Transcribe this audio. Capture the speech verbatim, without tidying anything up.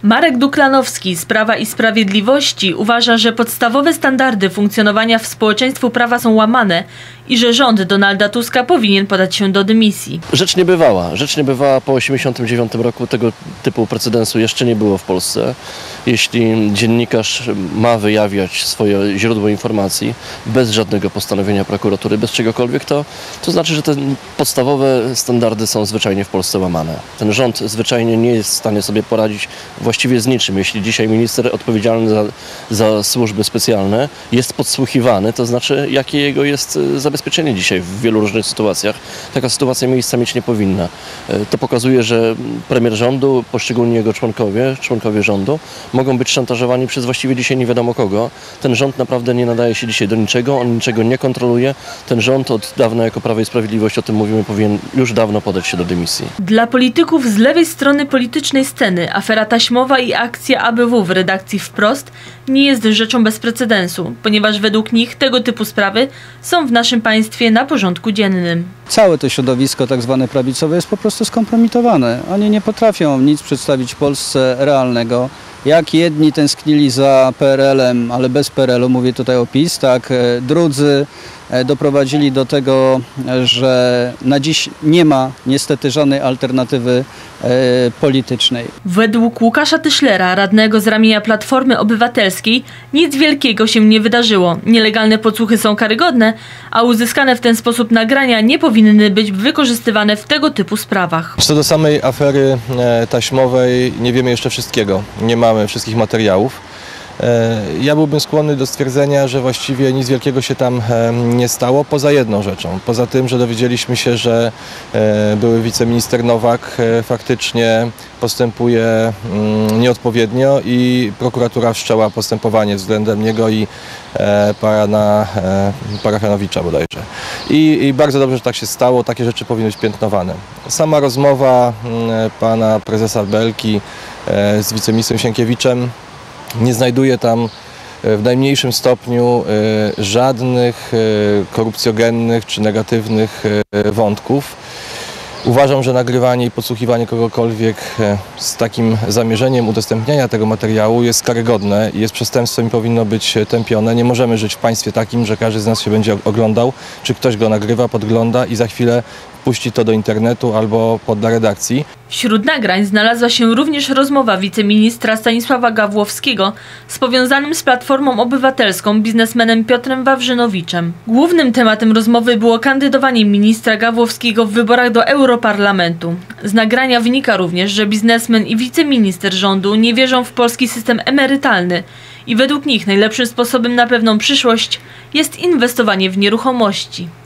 Marek Duklanowski z Prawa i Sprawiedliwości uważa, że podstawowe standardy funkcjonowania w społeczeństwu prawa są łamane i że rząd Donalda Tuska powinien podać się do dymisji. Rzecz niebywała. Rzecz niebywała po osiemdziesiątym dziewiątym roku. Tego typu precedensu jeszcze nie było w Polsce. Jeśli dziennikarz ma wyjawiać swoje źródło informacji bez żadnego postanowienia prokuratury, bez czegokolwiek, to, to znaczy, że te podstawowe standardy są zwyczajnie w Polsce łamane. Ten rząd zwyczajnie nie jest w stanie sobie poradzić właściwie z niczym. Jeśli dzisiaj minister odpowiedzialny za, za służby specjalne jest podsłuchiwany, to znaczy, jakie jego jest zabezpieczenie dzisiaj w wielu różnych sytuacjach. Taka sytuacja miejsca mieć nie powinna. To pokazuje, że premier rządu, poszczególni jego członkowie, członkowie rządu mogą być szantażowani przez właściwie dzisiaj nie wiadomo kogo. Ten rząd naprawdę nie nadaje się dzisiaj do niczego, on niczego nie kontroluje. Ten rząd od dawna jako Prawo i Sprawiedliwość, o tym mówimy, powinien już dawno podać się do dymisji. Dla polityków z lewej strony politycznej sceny afera taśmowa i akcja A B W w redakcji Wprost nie jest rzeczą bez precedensu, ponieważ według nich tego typu sprawy są w naszym państwie na porządku dziennym. Całe to środowisko tak zwane prawicowe jest po prostu skompromitowane. Oni nie potrafią nic przedstawić Polsce realnego. Jak jedni tęsknili za P R L-em, ale bez P R L-u, mówię tutaj o PiS, tak, drudzy doprowadzili do tego, że na dziś nie ma niestety żadnej alternatywy e, politycznej. Według Łukasza Tyszlera, radnego z ramienia Platformy Obywatelskiej, nic wielkiego się nie wydarzyło. Nielegalne podsłuchy są karygodne, a uzyskane w ten sposób nagrania nie powinny być wykorzystywane w tego typu sprawach. Co do samej afery taśmowej nie wiemy jeszcze wszystkiego. Nie mamy wszystkich materiałów. Ja byłbym skłonny do stwierdzenia, że właściwie nic wielkiego się tam nie stało, poza jedną rzeczą. Poza tym, że dowiedzieliśmy się, że były wiceminister Nowak faktycznie postępuje nieodpowiednio i prokuratura wszczęła postępowanie względem niego i pana Parachanowicza bodajże. I, I bardzo dobrze, że tak się stało, takie rzeczy powinny być piętnowane. Sama rozmowa pana prezesa Belki z wiceministrem Sienkiewiczem nie znajduje tam w najmniejszym stopniu żadnych korupcjogennych czy negatywnych wątków. Uważam, że nagrywanie i podsłuchiwanie kogokolwiek z takim zamierzeniem udostępniania tego materiału jest karygodne i jest przestępstwem i powinno być tępione. Nie możemy żyć w państwie takim, że każdy z nas się będzie oglądał, czy ktoś go nagrywa, podgląda i za chwilę puści to do internetu albo podda redakcji. Wśród nagrań znalazła się również rozmowa wiceministra Stanisława Gawłowskiego z powiązanym z Platformą Obywatelską biznesmenem Piotrem Wawrzynowiczem. Głównym tematem rozmowy było kandydowanie ministra Gawłowskiego w wyborach do Europarlamentu. Z nagrania wynika również, że biznesmen i wiceminister rządu nie wierzą w polski system emerytalny i według nich najlepszym sposobem na pewną przyszłość jest inwestowanie w nieruchomości.